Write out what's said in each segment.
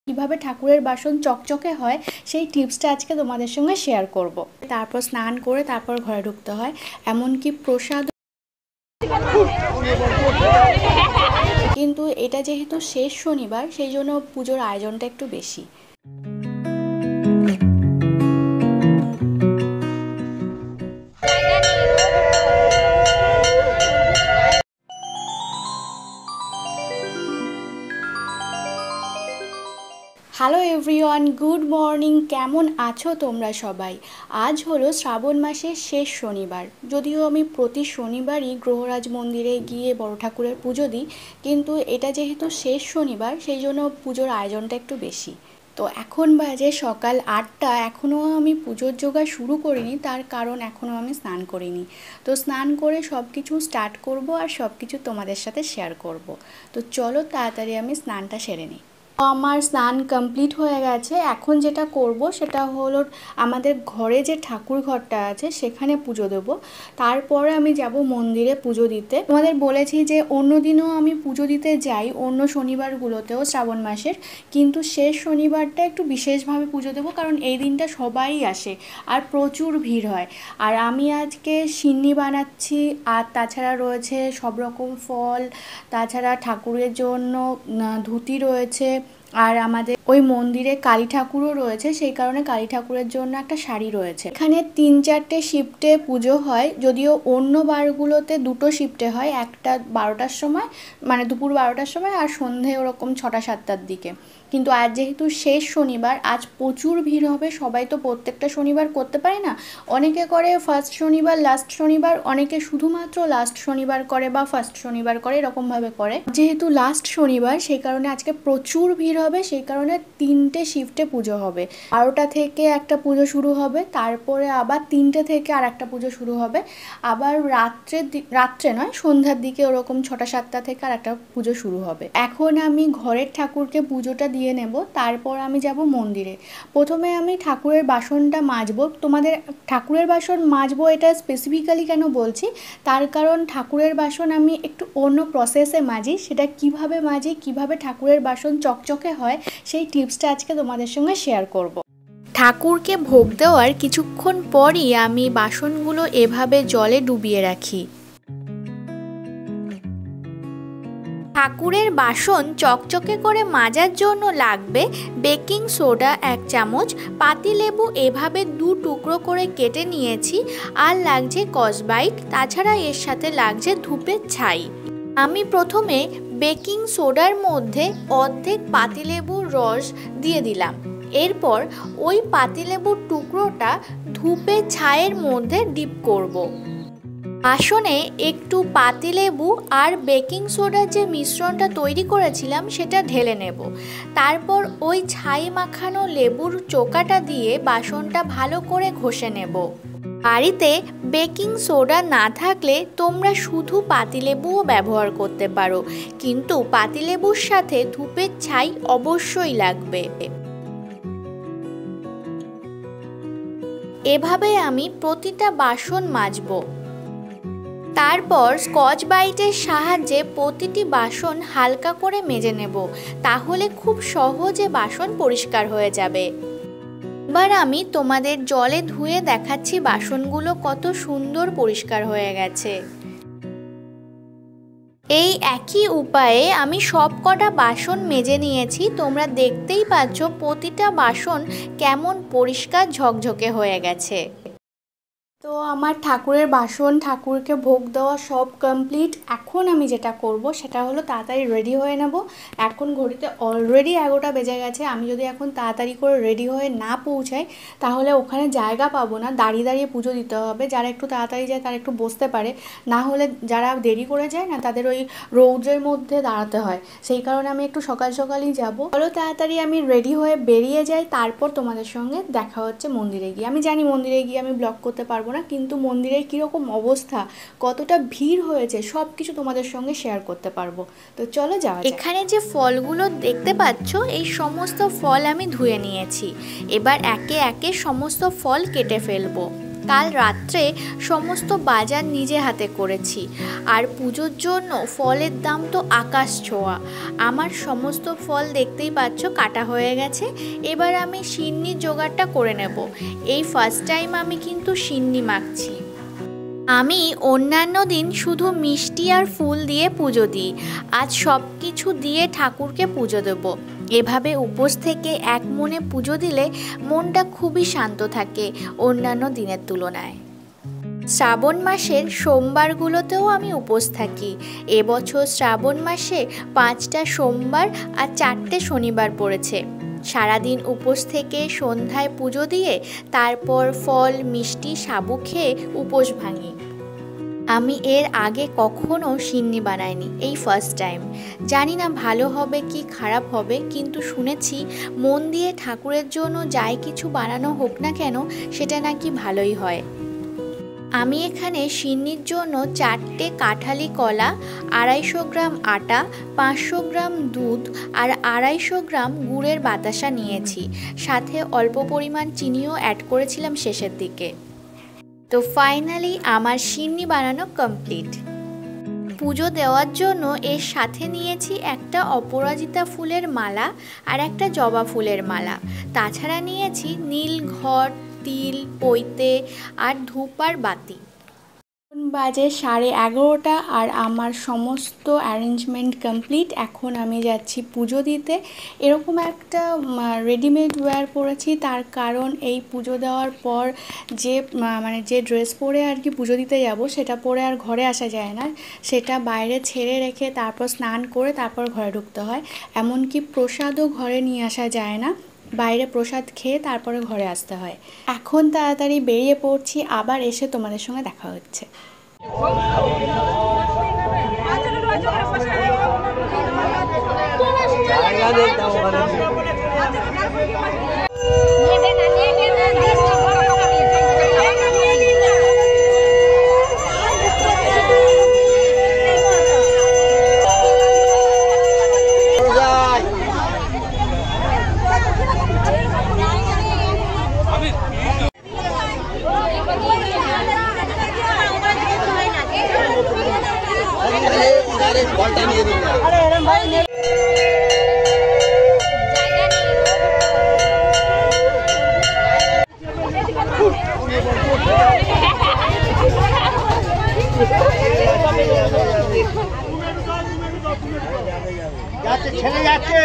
কিভাবে ঠাকুরের বাসন চকচকে হয় সেই টিপসটা আজকে তোমাদের সঙ্গে শেয়ার করব। তারপর স্নান করে তারপর ঘরে ঢুকতে হয়, এমনকি প্রসাদ। কিন্তু এটা যেহেতু শেষ শনিবার সেই জন্য পুজোর আয়োজনটা একটু বেশি। Hello everyone, good morning. কেমন আছো তোমরা সবাই? আজ হলো শ্রাবণ মাসের শেষ শনিবার। যদিও আমি প্রতি শনিবারই গ্রহরাজ মন্দিরে গিয়ে বড় ঠাকুরের পুজো দিই, কিন্তু এটা যেহেতু শেষ শনিবার সেই জন্য পুজোর আয়োজনটা একটু বেশি। তো এখন বাজে সকাল 8টা, এখনও আমি পুজোর জোগাড় শুরু করিনি, তার কারণ এখনও আমি স্নান করিনি। তো স্নান করে সব কিছু স্টার্ট করব আর সব কিছু তোমাদের সাথে শেয়ার করব। তো চলো তাড়াতাড়ি আমি স্নানটা সেরে নিই। আমার স্নান কমপ্লিট হয়ে গেছে। এখন যেটা করব সেটা হলো আমাদের ঘরে যে ঠাকুর ঘরটা আছে সেখানে পুজো দেব। তারপরে আমি যাব মন্দিরে পুজো দিতে। তোমাদের বলেছি যে অন্য দিনও আমি পুজো দিতে যাই, অন্য শনিবারগুলোতেও শ্রাবণ মাসের, কিন্তু শেষ শনিবারটা একটু বিশেষভাবে পুজো দেবো, কারণ এই দিনটা সবাই আসে আর প্রচুর ভিড় হয়। আর আমি আজকে সিন্নি বানাচ্ছি, আর তাছাড়া রয়েছে সব রকম ফল, তাছাড়া ঠাকুরের জন্য ধুতি রয়েছে, আর আমাদের ওই মন্দিরে কালী ঠাকুরও রয়েছে, সেই কারণে কালী ঠাকুরের জন্য একটা শাড়ি রয়েছে। এখানে 3-4টে শিফটে পুজো হয়, যদিও অন্য বারগুলোতে 2টো শিফটে হয়, একটা 12টার সময়, মানে দুপুর 12টার সময়, আর সন্ধে ওরকম 6টা-7টার দিকে। কিন্তু আজ যেহেতু শেষ শনিবার, আজ প্রচুর ভিড় হবে। সবাই তো প্রত্যেকটা শনিবার করতে পারে না, অনেকে করে ফার্স্ট শনিবার, লাস্ট শনিবার, অনেকে শুধুমাত্র লাস্ট শনিবার করে বা ফার্স্ট শনিবার করে, এরকমভাবে করে। যেহেতু লাস্ট শনিবার সেই কারণে আজকে প্রচুর ভিড় হবে, সেই কারণে 3টে শিফটে পুজো হবে। 12টা থেকে একটা পুজো শুরু হবে, তারপরে আবার 3টে থেকে আর একটা পুজো শুরু হবে, আবার রাত্রে নয়, সন্ধ্যার দিকে ওরকম 6টা-7টা থেকে আর একটা পুজো শুরু হবে। এখন আমি ঘরের ঠাকুরকে পুজোটা দিয়ে নেব, তারপর আমি যাব মন্দিরে। প্রথমে আমি ঠাকুরের বাসনটা মাজবো। তোমাদের ঠাকুরের বাসন মাজবো এটা স্পেসিফিক্যালি কেন বলছি, তার কারণ ঠাকুরের বাসন আমি একটু অন্য প্রসেসে মাজি। সেটা কিভাবে মাজি, কিভাবে ঠাকুরের বাসন চকচকে হয় সেই টিপসটা আজকে তোমাদের সঙ্গে শেয়ার করব। ঠাকুরকে ভোগ দেওয়ার কিছুক্ষণ পরই আমি বাসনগুলো এভাবে জলে ডুবিয়ে রাখি। ঠাকুরের বাসন চকচকে করে মাজার জন্য লাগবে বেকিং সোডা 1 চামচ, পাতিলেবু এভাবে 2 টুকরো করে কেটে নিয়েছি, আর লাগছে কসবাইট, তাছাড়া এর সাথে লাগছে ধূপের ছাই। আমি প্রথমে বেকিং সোডার মধ্যে অর্ধেক পাতিলেবুর রস দিয়ে দিলাম। এরপর ওই পাতিলেবুর টুকরোটা ধূপের ছাইয়ের মধ্যে ডিপ করব। বাসনে একটু পাতিলেবু আর বেকিং সোডার যে মিশ্রণটা তৈরি করেছিলাম সেটা ঢেলে নেব। তারপর ওই ছাই মাখানো লেবুর চোকাটা দিয়ে বাসনটা ভালো করে ঘষে নেব। বাড়িতে বেকিং সোডা না থাকলে তোমরা শুধু পাতিলেবুও ব্যবহার করতে পারো, কিন্তু পাতিলেবুর সাথে ধূপের ছাই অবশ্যই লাগবে। এভাবে আমি প্রতিটা বাসন মাজবো। তারপর স্কচ ব্রাইটের সাহায্যে প্রতিটি বাসন হালকা করে মেজে নেব, তাহলে খুব সহজে বাসন পরিষ্কার হয়ে যাবে। এবার আমি তোমাদের জলে ধুয়ে দেখাচ্ছি বাসনগুলো কত সুন্দর পরিষ্কার হয়ে গেছে। এই একই উপায়ে আমি সব কটা বাসন মেজে নিয়েছি। তোমরা দেখতেই পাচ্ছ প্রতিটা বাসন কেমন পরিষ্কার ঝকঝকে হয়ে গেছে। তো আমার ঠাকুরের বাসন, ঠাকুরকে ভোগ দেওয়া সব কমপ্লিট। এখন আমি যেটা করব সেটা হলো তাড়াতাড়ি রেডি হয়ে নেব। এখন ঘড়িতে অলরেডি 11টা বেজে গেছে। আমি যদি এখন তাড়াতাড়ি করে রেডি হয়ে না পৌঁছাই তাহলে ওখানে জায়গা পাবো না, দাঁড়িয়ে দাঁড়িয়ে পুজো দিতে হবে। যারা একটু তাড়াতাড়ি যায় তারা একটু বসতে পারে, না হলে যারা দেরি করে যায় না তাদের ওই রৌদ্রের মধ্যে দাঁড়াতে হয়। সেই কারণে আমি একটু সকাল সকালই যাব। চলো তাড়াতাড়ি আমি রেডি হয়ে বেরিয়ে যাই, তারপর তোমাদের সঙ্গে দেখা হচ্ছে মন্দিরে গিয়ে। আমি জানি মন্দিরে গিয়ে আমি ব্লগ করতে পারবো না, কিন্তু মন্দিরের কীরকম অবস্থা, কতটা ভিড় হয়েছে সব কিছু তোমাদের সঙ্গে শেয়ার করতে পারবো। তো চলো যাওয়া যাক। এখানে যে ফলগুলো দেখতে পাচ্ছ এই সমস্ত ফল আমি ধুয়ে নিয়েছি। এবার একে একে সমস্ত ফল কেটে ফেলবো। কাল রাত্রে সমস্ত বাজার নিজে হাতে করেছি। আর পুজোর জন্য ফলের দাম তো আকাশ ছোঁয়া। আমার সমস্ত ফল দেখতেই পাচ্ছ কাটা হয়ে গেছে। এবার আমি সিন্নির জোগাড়টা করে নেব। এই ফার্স্ট টাইম আমি কিন্তু সিন্নি মাখছি। আমি অন্যান্য দিন শুধু মিষ্টি আর ফুল দিয়ে পুজো দিই, আজ সব কিছু দিয়ে ঠাকুরকে পুজো দেব। এভাবে উপোস থেকে এক মনে পুজো দিলে মনটা খুবই শান্ত থাকে অন্যান্য দিনের তুলনায়। শ্রাবণ মাসের সোমবারগুলোতেও আমি উপোস থাকি। এবছর শ্রাবণ মাসে 5টা সোমবার আর 4টে শনিবার পড়েছে। সারাদিন উপোস থেকে সন্ধ্যায় পুজো দিয়ে তারপর ফল মিষ্টি সাবু খেয়ে উপোস ভাঙি। আমি এর আগে কখনো সিন্নি বানাইনি, এই ফার্স্ট টাইম। জানি না ভালো হবে কি খারাপ হবে, কিন্তু শুনেছি মন দিয়ে ঠাকুরের জন্য যাই কিছু বানানো হোক না কেন সেটা নাকি ভালোই হয়। আমি এখানে সিন্নির জন্য 4টে কাঁঠালি কলা, 250 গ্রাম আটা, 500 গ্রাম দুধ আর 250 গ্রাম গুড়ের বাতাসা নিয়েছি। সাথে অল্প পরিমাণ চিনিও অ্যাড করেছিলাম শেষের দিকে। তো ফাইনালি আমার সিন্নি বানানো কমপ্লিট। পুজো দেওয়ার জন্য এর সাথে নিয়েছি একটা অপরাজিতা ফুলের মালা আর একটা জবা ফুলের মালা। তাছাড়া নিয়েছি নীল ঘট, তিল, পৈতে আর ধূপ আর বাতি। বাজে 11:30 আর আমার সমস্ত অ্যারেঞ্জমেন্ট কমপ্লিট। এখন আমি যাচ্ছি পুজো দিতে। এরকম একটা রেডিমেড ওয়্যার পরেছি, তার কারণ এই পুজো দেওয়ার পর যে ড্রেস পরে আর কি পুজো দিতে যাব সেটা পরে আর ঘরে আসা যায় না, সেটা বাইরে ছেড়ে রেখে তারপর স্নান করে তারপর ঘরে ঢুকতে হয়। এমনকি প্রসাদও ঘরে নিয়ে আসা যায় না, বাইরে প্রসাদ খেয়ে তারপরে ঘরে আসতে হয়। এখন তাড়াতাড়ি বেরিয়ে পড়ছি, আবার এসে তোমাদের সঙ্গে দেখা হচ্ছে। ছেলে যাচ্ছে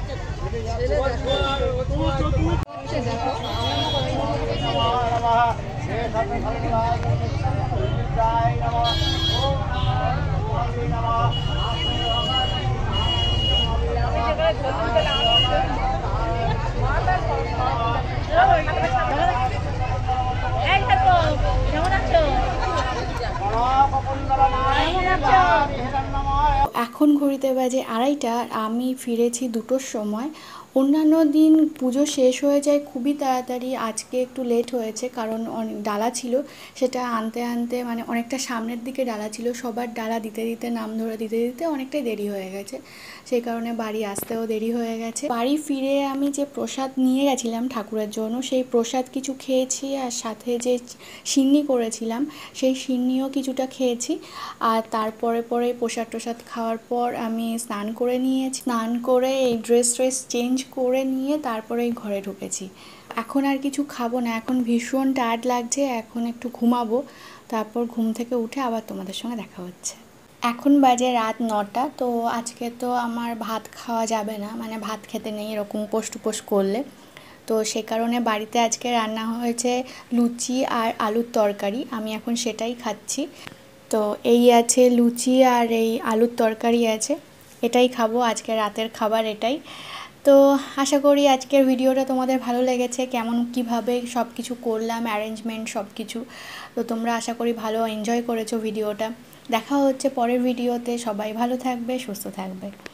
এখন ঘড়িতে বাজে 2:30 আর আমি ফিরেছি 2টোর সময়। অন্যান্য দিন পুজো শেষ হয়ে যায় খুবই তাড়াতাড়ি, আজকে একটু লেট হয়েছে কারণ অনেক ডালা ছিল, সেটা আনতে আনতে মানে অনেকটা সামনের দিকে ডালা ছিল, সবার ডালা দিতে দিতে নাম ধরে দিতে দিতে অনেকটাই দেরি হয়ে গেছে, সেই কারণে বাড়ি আসতেও দেরি হয়ে গেছে। বাড়ি ফিরে আমি যে প্রসাদ নিয়ে গেছিলাম ঠাকুরের জন্য সেই প্রসাদ কিছু খেয়েছি, আর সাথে যে সিন্নি করেছিলাম সেই সিন্নিও কিছুটা খেয়েছি। আর তারপরে প্রসাদ টোসাদ খাওয়ার পর আমি স্নান করে নিয়েছি, স্নান করে এই ড্রেস চেঞ্জ করে নিয়ে তারপরে ঘরে ঢুকেছি। এখন আর কিছু খাবো না, এখন ভীষণ টায়ার্ড লাগছে, এখন একটু ঘুমাবো, তারপর ঘুম থেকে উঠে আবার তোমাদের সঙ্গে দেখা হচ্ছে। এখন বাজে রাত 9টা। তো আজকে তো আমার ভাত খাওয়া যাবে না, মানে ভাত খেতে নেই এরকম উপোস করলে, তো সে কারণে বাড়িতে আজকে রান্না হয়েছে লুচি আর আলুর তরকারি, আমি এখন সেটাই খাচ্ছি। তো এই আছে লুচি আর এই আলুর তরকারি আছে, এটাই খাবো, আজকে রাতের খাবার এটাই। তো আশা করি আজকের ভিডিওটা তোমাদের ভালো লেগেছে, কেমন কিভাবে সব কিছু করলাম, অ্যারেঞ্জমেন্ট সব কিছু। তো তোমরা আশা করি ভালো এনজয় করেছো ভিডিওটা। দেখা হচ্ছে পরের ভিডিওতে, সবাই ভালো থাকবে, সুস্থ থাকবে।